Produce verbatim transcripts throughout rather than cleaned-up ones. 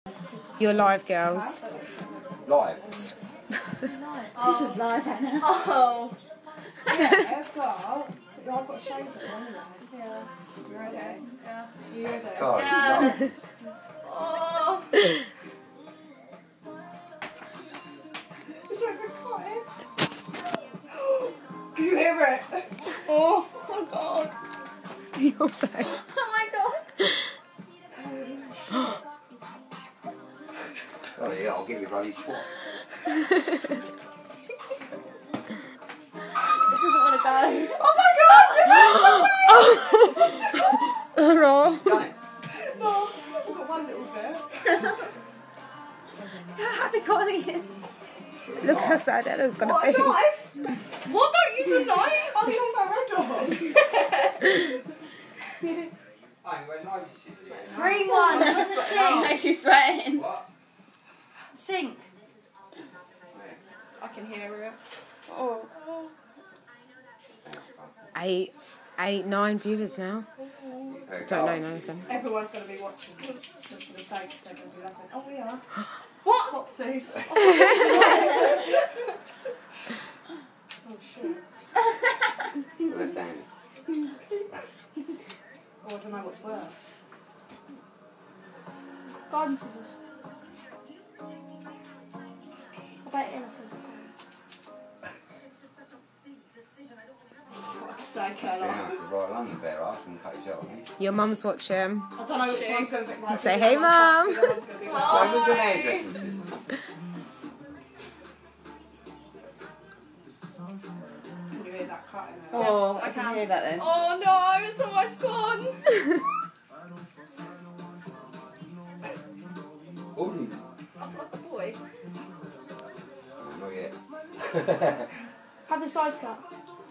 You're live, girls. Live? This is live right now. Oh. Yeah, I've got. I've got a shave it anyway. Yeah. You ready? Yeah. You ready? Sorry, Yeah. no. Oh. It's like a cotton. Can you hear it? Oh my god. You're back. Oh my god. Oh yeah, I'll give you a bloody swat. It doesn't want to go. Oh my god! Oh no. Done it. No, I've got one little bit. How happy Connie is. Look how sad Ella's gonna What be. a knife! What? Don't use a knife. I'm talking about red dog. I ain't wearing knives, you see. Green one, it's on the sink. No, she's sweating. What? Sink. I can hear her. Oh. Eight, eight, nine viewers now. Okay, Don't know go. anything. Everyone's going to be watching this just for the sake they're going to be laughing. Oh, we are. What? Popsies. Oh, shit. Left hand. Oh, I don't know what's worse. Garden scissors. I bet Ella feels okay. Fuck's sake, Ella. Yeah, you're right along the bear arse and cut yourself, eh? Your mum's watching. I don't know which one's going to be like. Say, hey, Mum. The other one's gonna be like- So what's your hairdressing scissors? Can you hear that cutting? Oh, Yes, I I can can. hear that then. Oh no, it's almost gone. Ooh. I've got the boy. Not yet. Have the sides cut.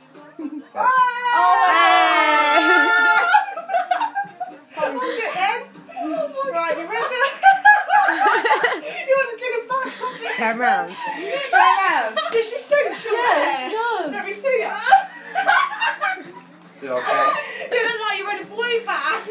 Right, you ready? You want to see the back? Turn round. Turn around. Did she suit short hair? does. Let me see it. Did I care? You look like you're in a boy band.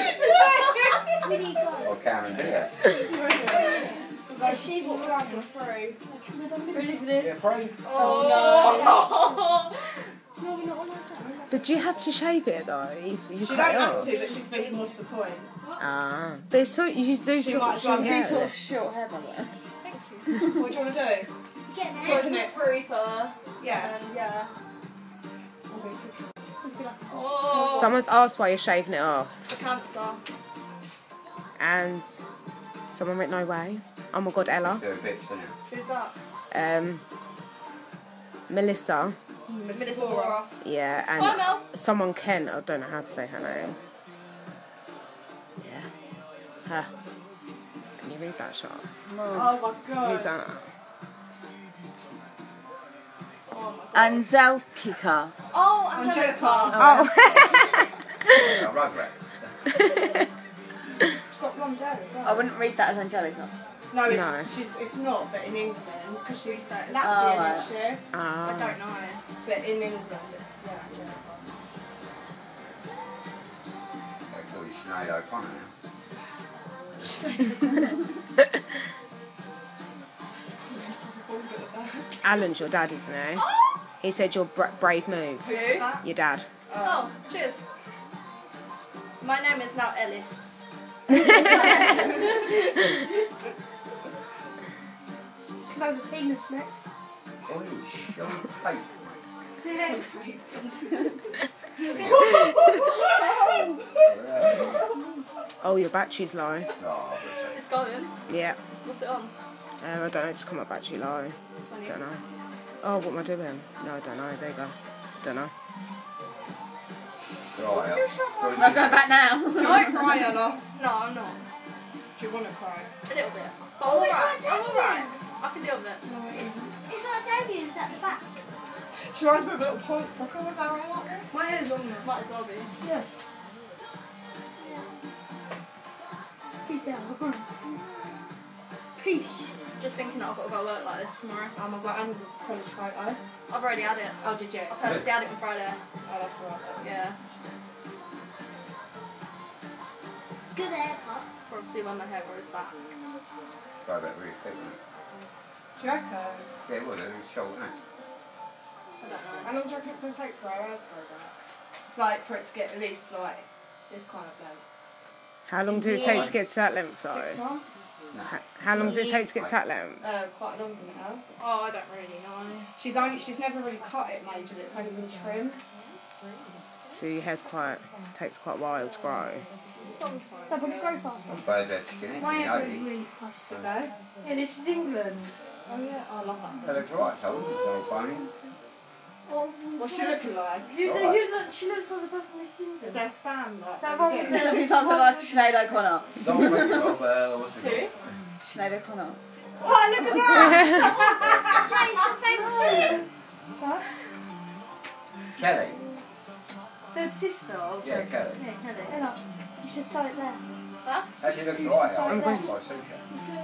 Or Karen Bear? Like she walked around for free. Ready for this? Yeah, free. Oh, But do you have to shave it though? If you She cut don't it have off. to, but she's thinking, what's the point? Ah, but it's so you do She sort might of as well short do Do hair. sort of short hair by the way. What do you want to do? Put it free first. Yeah. And yeah. Oh. Someone's asked why you're shaving it off, For cancer. and someone went no way. Oh my god, Ella. Do a bit, don't you? Who's that? Um, Melissa. Melissa Bora. Yeah, Hi, and Mel. someone Ken. I don't know how to say her name. Yeah. Her. Can you read that shot? Oh my god. Who's that? Oh my god. Anzelkika. Oh, Angelica. Angelica. Oh. A rugrat. She's got blonde hair as well. I wouldn't read that as Angelica. No, it's, No. She's, it's not, but in England, because she's Latvian, Oh, right. isn't she? I Ah. don't know. But in England, it's, yeah, Angelica. They call you Sinead O'Connor now. Alan's your dad, isn't he? He said your bra brave move. Who? Your dad. Oh, cheers. My name is now Ellis. Can I have a penis next? Oh, shut up. Oh, your battery's low. Oh, It's going. Yeah. What's it on? Um, I don't know, just come up battery low. twenty. Don't know. Oh, what am I doing? No, I don't know. There you go. Don't know. right. I'll go back now. Don't cry, Ella. No, I'm not. Do you want to cry? A little bit. But I'm alright. I'm alright. I can deal with it. It's like Damien's at the back. She reminds me of a little point. Look over there, right? My hair's long now. Might as well be. Yeah. Peace out. Peace. Just thinking that I've got to go work like this tomorrow. Um, I've got annual college photo. I've already had it. Oh, did you? I purposely had it on Friday. Oh, that's alright. Yeah. Good haircut. For obviously when my hair grows back. Go a bit really thick, wouldn't it? Do you reckon? Yeah, it would. It was short, isn't it? I don't know. How long do you reckon it's going to take for our hair to grow back? Like, for it to get at least, like, this kind of length. How long did it take to get to that length, Six though? months? No. How, how long did it take to get to that length? Uh, quite long than it has. Oh, I don't really know. She's only, she's never really cut it majorly, it's only been trimmed. So your hair's quite, takes quite a while to grow. Sometimes. No, but it grow faster. Some birds have skinny. My you hair know, grows you- really fast. Did they? Yeah, this is England. Oh yeah, I love that. That looks right, so it's all funny. Oh, What's she looking like? You, Alright. you look, she looks like the person in Is England. there spam like? That one with yeah. the- Doesn't he sound like Sinead O'Connor? Don't make it up, uh, what's it Who? called? Sinead O'Connor. Oh, look at that! Jane's your favourite. Huh? Kelly. The sister of Yeah, Kelly. Yeah, Kelly. Ella, you should sew it there. Actually looks You right. should I say think that. by sushi.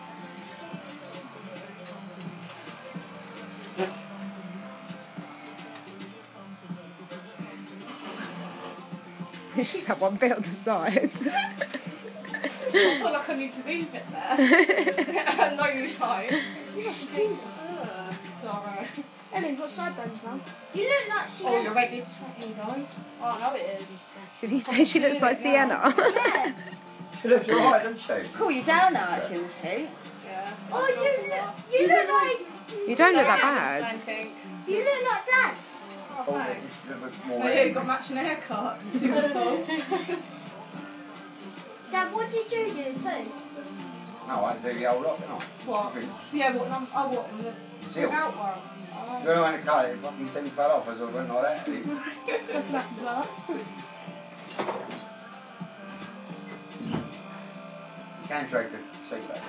Just have one bit on the side. I feel like I need to leave it there. No, you don't. You look confusing. Ugh, Sorry. Ella, you've got sideburns now. You look like she. Oh, you're ready to fucking go? Oh, no, it is. Did he say she looks like Sienna? Yeah. She looks right, doesn't she? Cool you down now, actually, in this heat. Yeah. Oh, you look, you look like. You don't look that Same bad. thing. You look like Dad. Oh, Oh, thanks. she looks more Oh yeah, you've got matching haircuts. Beautiful. Dad, what did you do too? No, I do the old lot, don't I? What? Yeah, what number? Oh, what? The Seal. out one. Oh. You know when it cut it, fucking thing fell off as I went like that. It- What's happened to her? You can drag the seat back.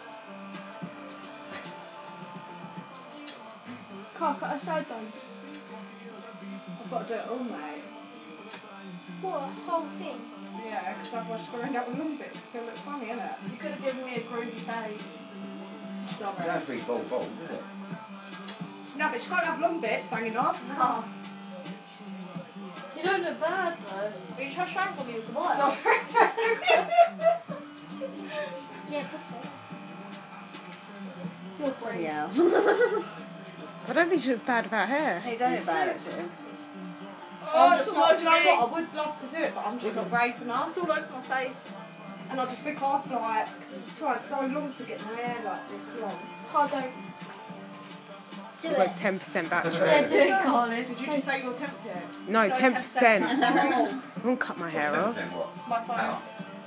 Can't cut her sideburns. I've got to do it all, mate. What, a whole thing? Yeah, because otherwise she's going to end up with long bits. It's going to look funny, isn't it? You could have given me a groovy fade. It Sorry. doesn't have to be bald, bald, does it? No, but she can't have long bits hanging off. No. You don't look bad though. Are you trying to strangle me with the wire? Sorry. Yeah, perfect. You're great. Yeah. I don't think she looks bad about hair. Hey, don't look bad, actually. Oh, I'm it's just all not, over do you know me. what? I would love to do it, but I'm just not brave enough. It's all over my face. And I just think I've like tried so long to get my hair like this long. Oh, don't. Do We've got it. ten percent battery. Yeah, do it, Carly. Did you just say you're tempted? No, Go ten percent. ten I won't cut my hair off. Then what? My phone. Power.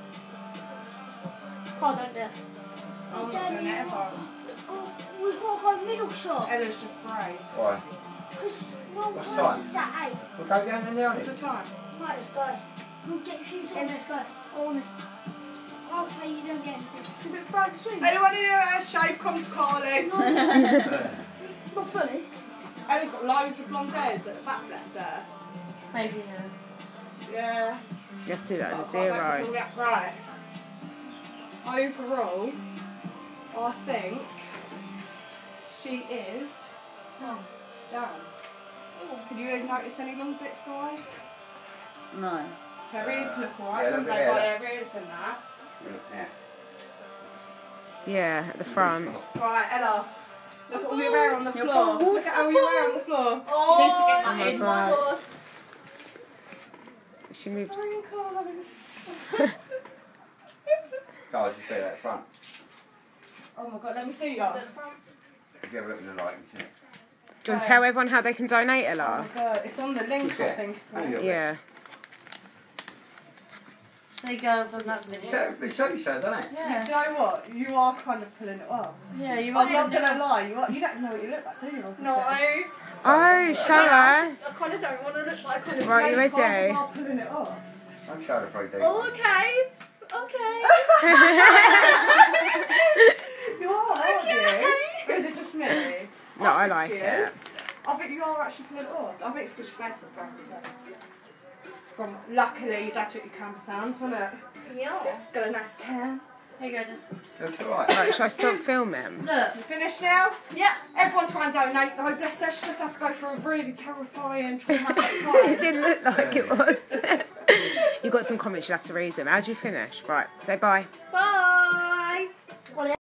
Carl, don't do it. I'm not doing it ever. Oh, we've got to go middle shot. Ella's just brave. Why? Because one What's time time? is at eight. We'll go down in the What's alley. the time? Right, let's go. We'll get your shoes on. Let's go. I want to. Okay, you don't get anything. You bit proud to swim. Anyone in here had shave comes Carly. Not fully. Ella's got loads of blonde hairs at the back, bless her. Maybe, yeah. Yeah. You have to do that in But I can't make zero. all that right. Overall, I think she is oh, done. Can you notice any long bits, guys? No. Her ears look alright, Yeah, don't look they? at By that. her ears and that. Yeah. Yeah, at the front. Right, Ella. Look at all your hair on the You're floor. bald. Look at all your hair on the floor. Oh, you need to get Oh that my in. God. She moved. Wrinkles. Guys, just better that front. Oh my god, let me see you. Is Oh it the front? If you have a look in the light, you see it. Do you want to tell everyone how they can donate, Ella? my god, it's on the link, I Yeah. think. Only a So. little bit. Yeah. There you go, I've done that video. So, it shows so, doesn't it? Yeah. Do you know what? You are kind of pulling it off. Yeah, you I'm not gonna lie, you, are, you don't know what you look like, do you? No. obviously? Oh, show her. I kind of don't want to look like I'm Right, you Yeah, kind ready? of are pulling it off. I'm showing it for Oh, okay. Okay. You are, aren't you? Or is it just me? No, I like She it. is. I think you are actually pulling it off. I think it's because your face is going as well. From luckily, your dad took your camera sounds, wasn't it? Yeah. It's got a nice tan. Here you go. Looks alright. Right, should I stop filming? Look. You finished now? Yeah. Everyone try and donate though, bless her. She just had to go through a really terrifying, traumatic It time. didn't look like it was. You got some comments, you'll have to read them. How'd you finish? Right, say bye. Bye. Well,